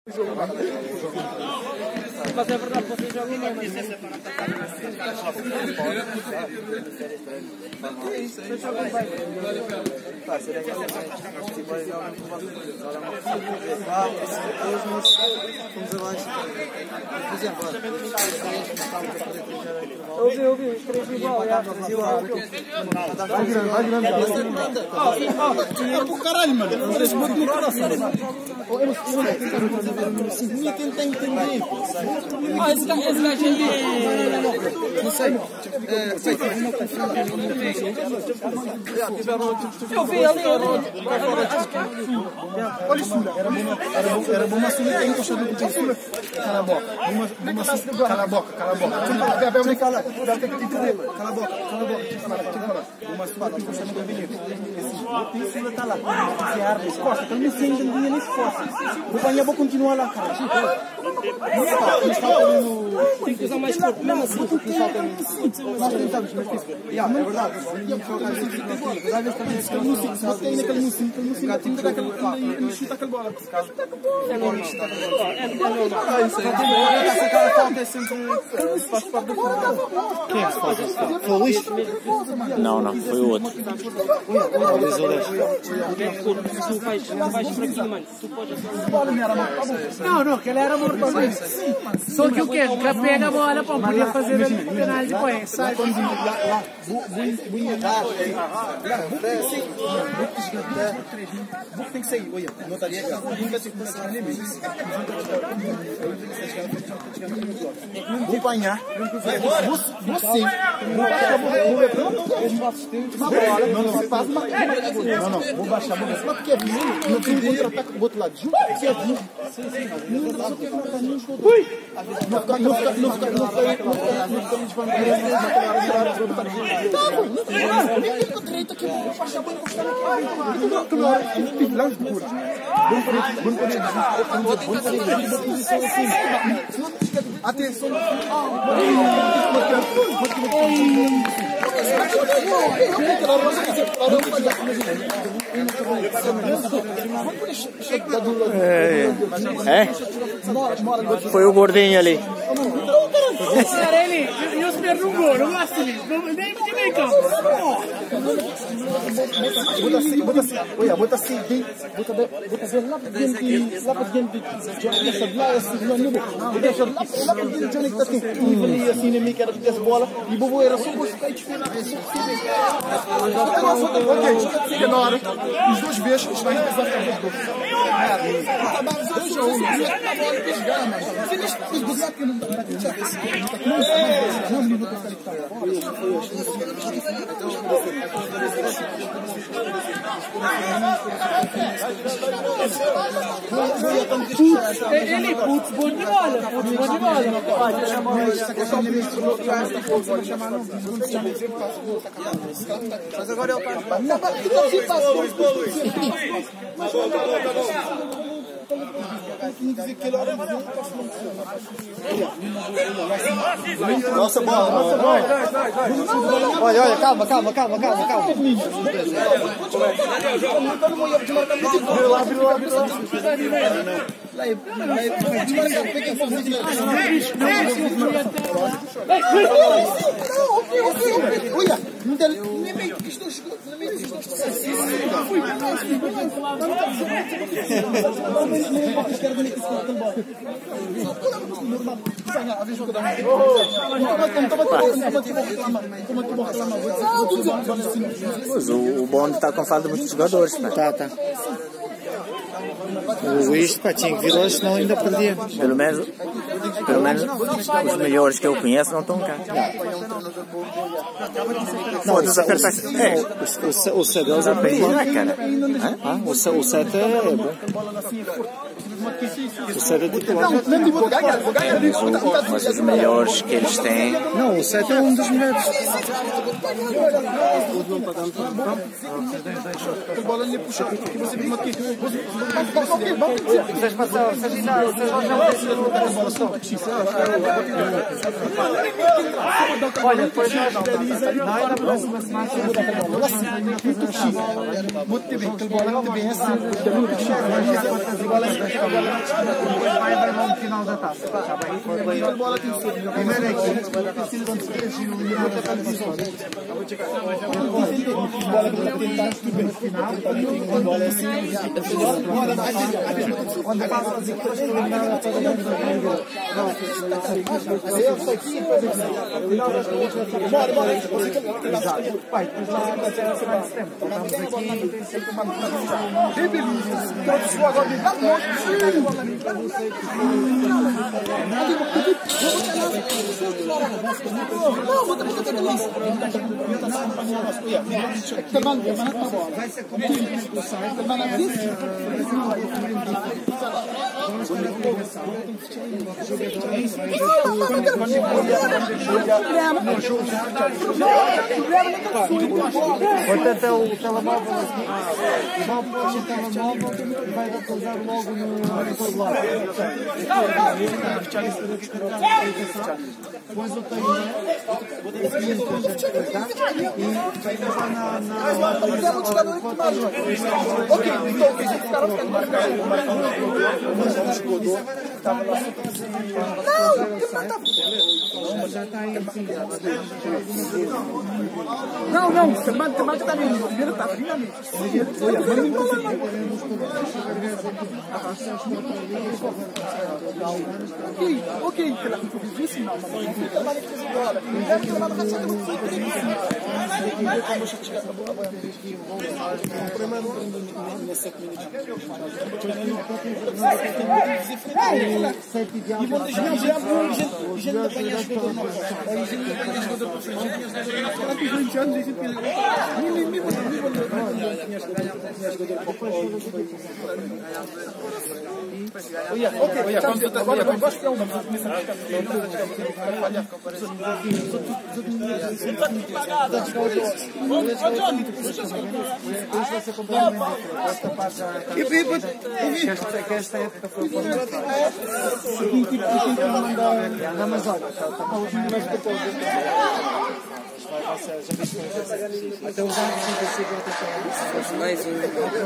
Mas é verdade, vocês jogam bem, mas isso é eu vi, 3 igual, vai grande. O caralho, mano. Vocês muito no coração. Esse gajo é não sei. Eu vi ali. Olha isso, era bom uma subida aí, encostado no textura. Cala a boca. Cala a boca. Cala a boca. Uma subida encostado no gabinete. O textura está lá. Se a árvore escosta, então não se ainda nem esforça. Vou continuar lá, cara. Tem que usar mais corpo, mesmo assim. Nós tentamos, mas isso. É verdade. Mas às vezes também se tem naquele mocinho, ainda chuta aquele bola. É normal. Essa cara falta é sempre. Faz parte do jogo. Quem é que faz isso? Foi o Luís? Não, foi o outro. Tu vais para aqui, mano. Tu podes. Não, que ele era morto também. Só que o quê? Que pega a bola para poder fazer a penalidade com ele, sai. Tem que sair, olha, notaria que nunca se começa a limite. Vou apanhar. Você. Não, vou baixar. Mas porque é menino, não tem contra-ataque do outro lado. Junto que é vindo. Não atenção. Foi o gordinho ali. Eu espero um gol, não gosto disso. Nem em campo. Bota assim, bota lá para dentro, lá para dentro, lá assim, não lá para dentro, onde está assim, e assim, nem que era dessa bola, e o bobo era só buscar e desfilar. Ok, fica na hora, os dois vezes, vai empezar a fazer os dois. Ele, putz, bom de bola. Mas agora eu passo. Nossa bola. Olha, calma. Olha, O bonde está com falta de muitos jogadores. Tá. O Luís, tinha que vir hoje, senão ainda perdia. Pelo menos os melhores que eu conheço não estão cá. O Cedel é bem bom, cara. O Sete é bom. O Sete é titular. Mas os melhores que eles têm. Não, o Sete é um dos melhores. Vocês passaram, vocês já olha, depois nós na próxima semana muito bem, vai dar no final da taça. Está bem? Primeiro aqui, quando passa as equipas eliminadas toda a gente pai, depois lá vai ser a semana de setembro. Estamos aqui, tem sempre uma vai ser como portanto, o telemóvel aqui, vai pôr o telemóvel e vai utilizar logo no todo lado. Depois eu tenho e vai passar na não, semana que está vindo, primeiro está vindo. Ok, que la improvisíssima, mas não trabalha que agora. É que trabalha com esta época foi mas olha, até os anos 55 mais um.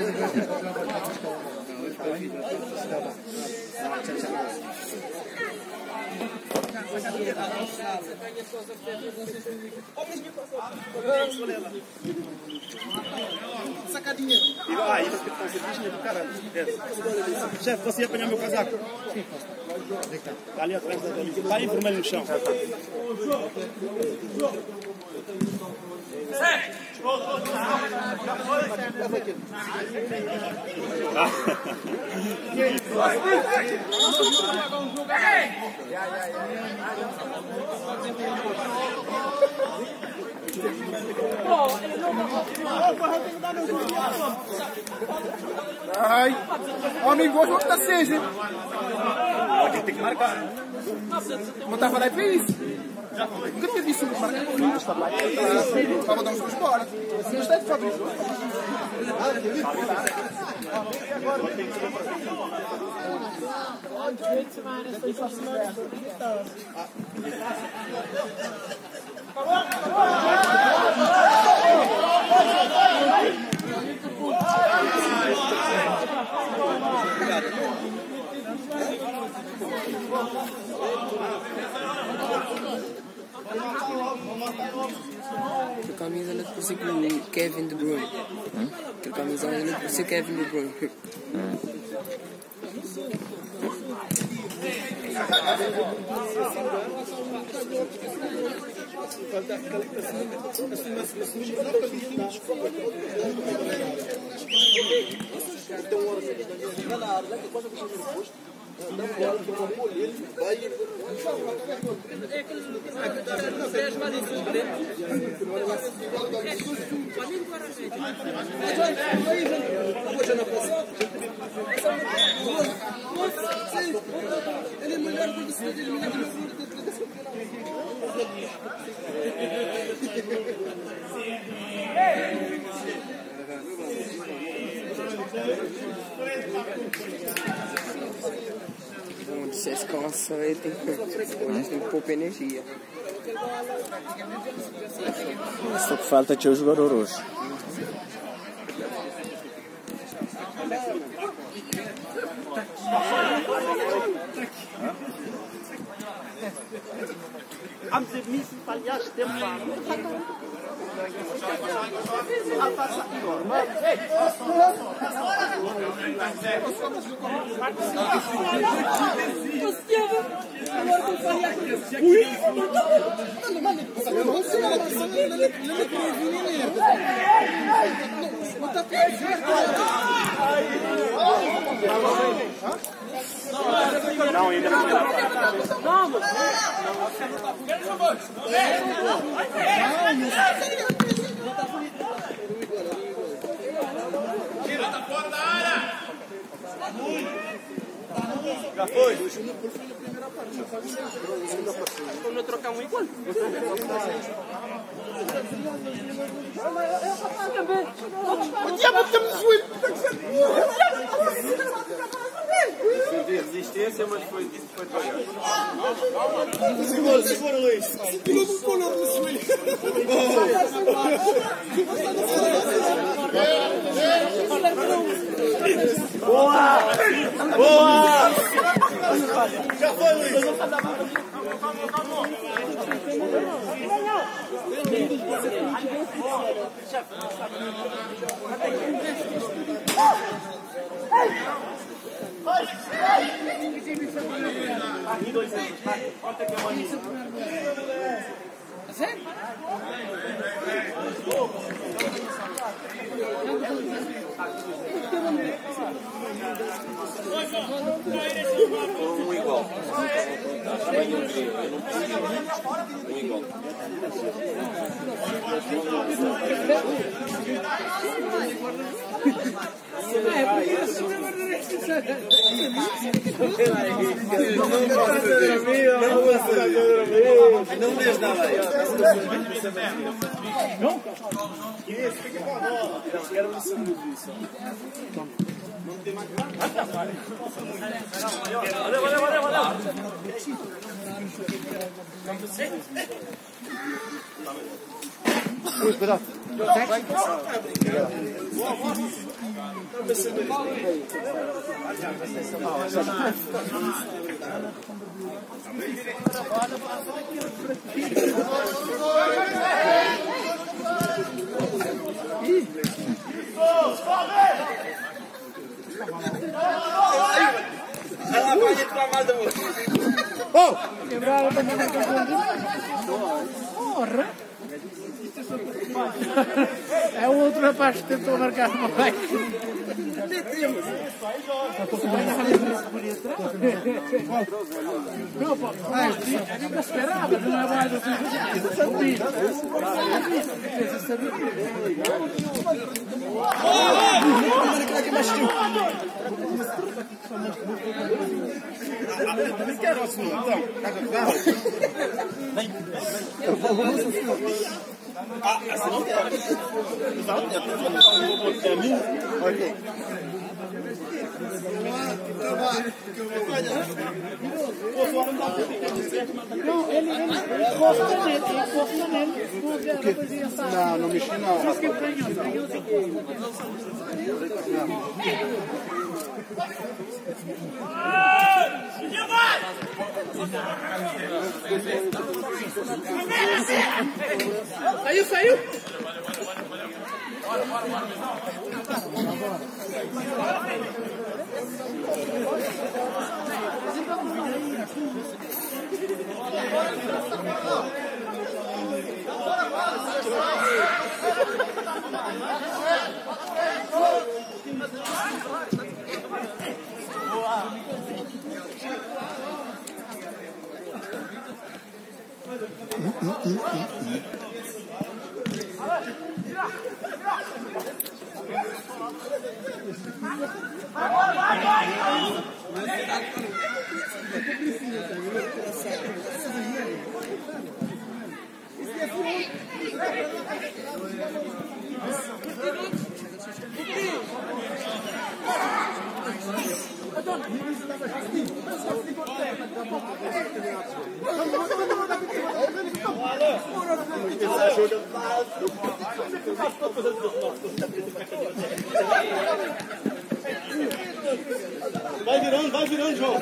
Sacadinha. Ah, ele que faz serviço do caralho. Chefe, você ia apanhar meu casaco? Está ali atrás da dele. Está aí vermelho no chão. Ai, homem gosta de estar seja. A gente tem que marcar. Não está a falar para isso? Nunca tinha visto isso marcar comigo. Vamos dar uns dois embora. Não está de Fabrício. A camisola que parecia com o Kevin De Bruyne. A camisola que parecia o Kevin De Bruyne. Bom, se esse cansa, ele tem que poupar energia. Só que falta tinha o jogador hoje. Am zis falhar tempo. Não, ainda não. Tira, tá fora da área. Já foi. Vamos trocar um igual. O diabo está me resistência, mas foi segura, Luiz. Segura no color do suíço. Boa! Boa! Já foi, Luiz. Aqui 2 anos. Quanto é que é uma minha? Sério? Um igual. Um igual. Não me ajudava aí. Não? Isso, fica com a bola. Eu quero um sangue disso. Valeu. Cuidado. Quebraram também na porra! É o outro rapaz que tentou marcar uma vai. Não, pô, eu não esperava, não é mais assim. Não, ele encosta nele. Não, não mexi não. Saiu! Vai virando, vai. no jogo.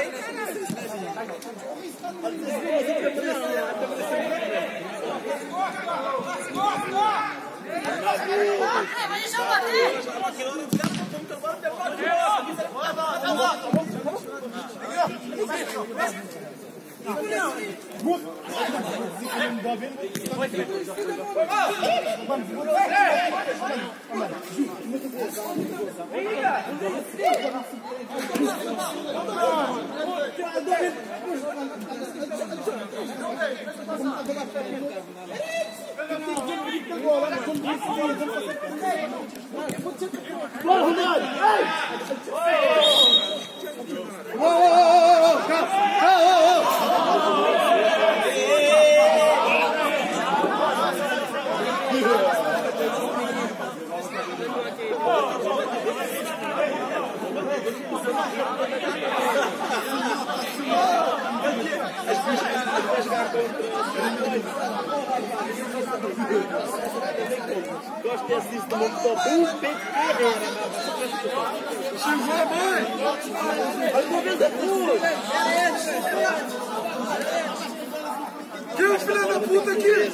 Quem é os filhos da puta aqui?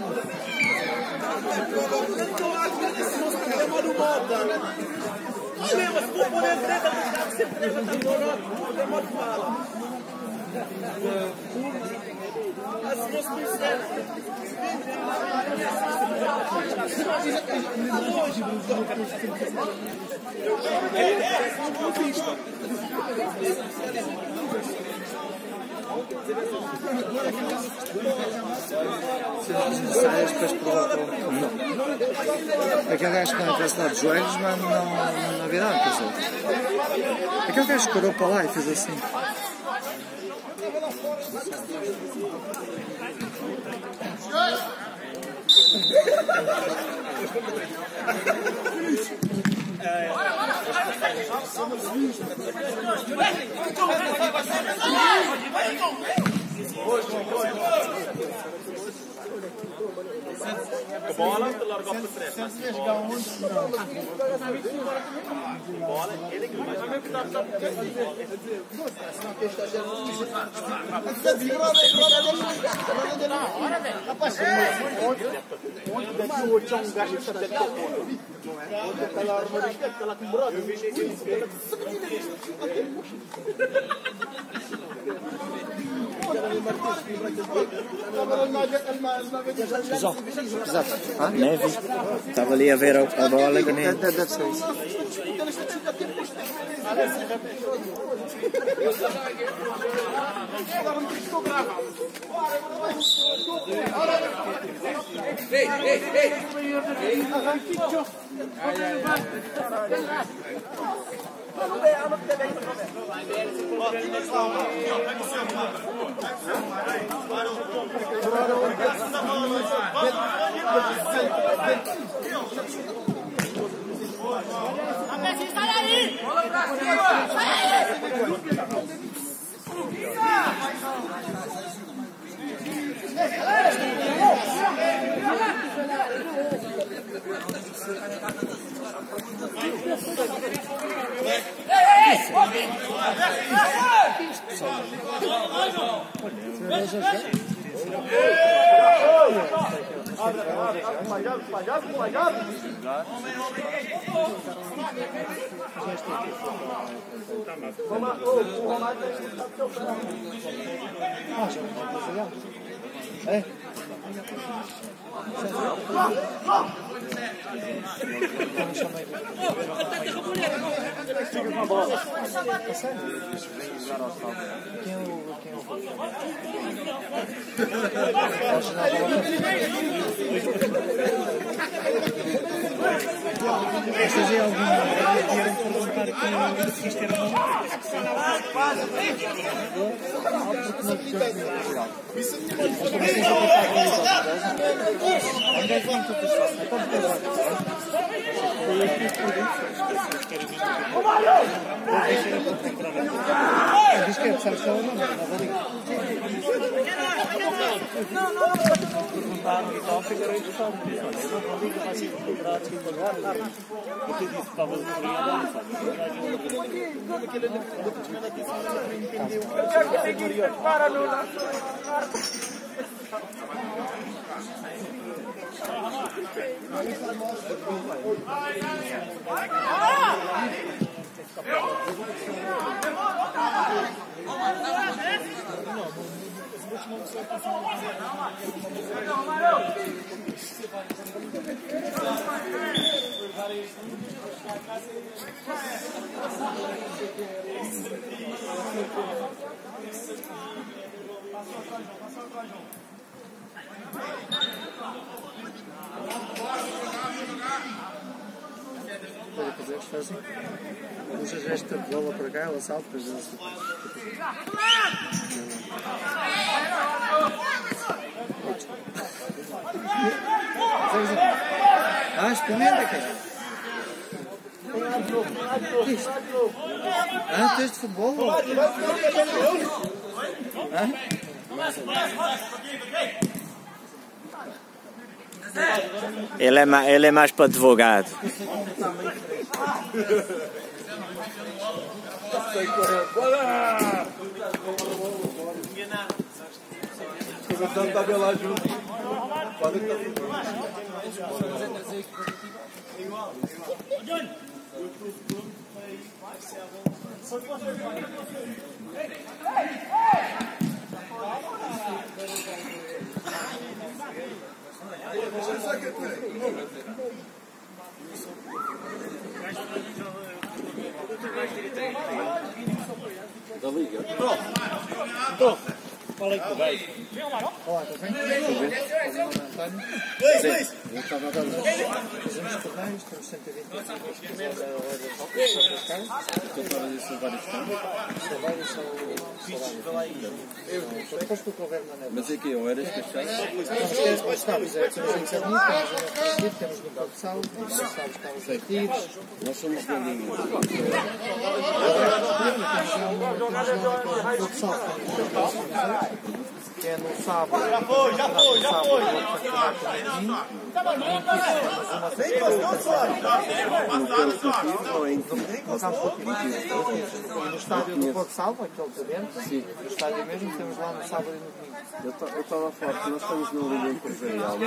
Saias depois provocam. Aquele gajo que não entrasse lá de joelhos, mas não havia nada para fazer. Aquele gajo que correu para lá e fez assim. A bola, largou para trás. Bola, ele que vai Exato. Ah, nem vi. Estava ali a ver a bola que nem. Deve ser isso. Vocês aí vieram perguntar que isto era diz que é de São Paulo, não, Perguntaram e tal, ficaram interessados. Eu não digo que vai ser equilibrado agora. Porque eu disse que estava desorientado, sabe? Olha, fazer eles fazem. Puxas esta bola para cá, ela salta, depois ela salta. Ah, experimenta, cara. Isto. Ah, tens de futebol? Ah? Ele é mais para advogado. O Betão está bem lá junto. Pode estar da liga. Qual é que tu vais? Olá, está bem? Eu estava a dar fazemos torneios, temos 120 depois que o governo na Mas é que eu era especial? temos no Porto Sal, estamos ativos. Nós somos galinhos. Que é no sábado. Já no estádio do Porto Salvo, aquele de dentro, no estádio mesmo, temos lá no sábado e no domingo. Eu estava forte, nós estamos no Liga Empresarial,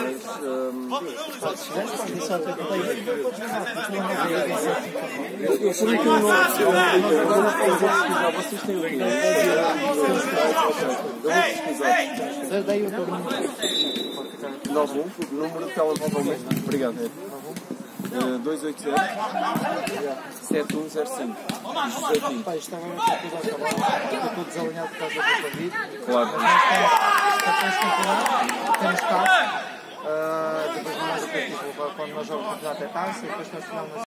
eu sei que eu não vocês têm o Liga. Daí o teu número. 91, número de telemóvel mesmo. Obrigado. 280 7105. Pá, isto agora está tudo a acabar. Estou tudo desalinhado por causa do Covid. Claro. Mas temos espaço. Depois mais o que quando nós jogamos até taça, depois nós finalmente.